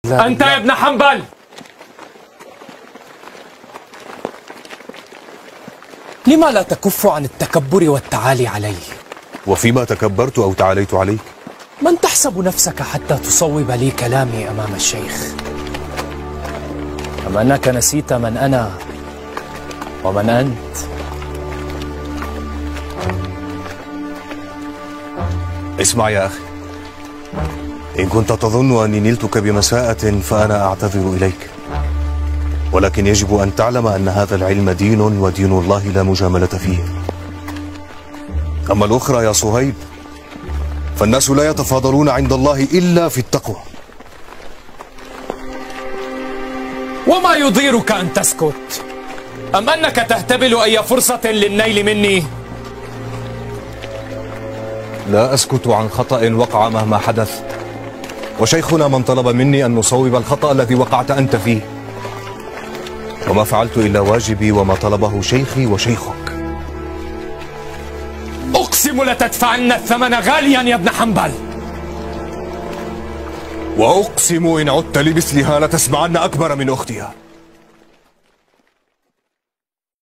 أنت يا ابن حنبل، لما لا تكف عن التكبر والتعالي علي؟ وفيما تكبرت أو تعاليت عليك؟ من تحسب نفسك حتى تصوب لي كلامي أمام الشيخ؟ أم أنك نسيت من أنا ومن أنت؟ اسمع يا أخي، إن كنت تظن أني نلتك بمساءة فأنا أعتذر إليك، ولكن يجب أن تعلم أن هذا العلم دين، ودين الله لا مجاملة فيه. أما الأخرى يا صهيب، فالناس لا يتفاضلون عند الله إلا في التقوى. وما يضيرك أن تسكت؟ أم أنك تهتبل أي فرصة للنيل مني؟ لا أسكت عن خطأ وقع مهما حدث، وشيخنا من طلب مني أن نصوب الخطأ الذي وقعت أنت فيه، وما فعلت إلا واجبي وما طلبه شيخي وشيخك. أقسم لتدفعن الثمن غاليا يا ابن حنبل. وأقسم إن عدت لمثلها لتسمعن أكبر من أختها.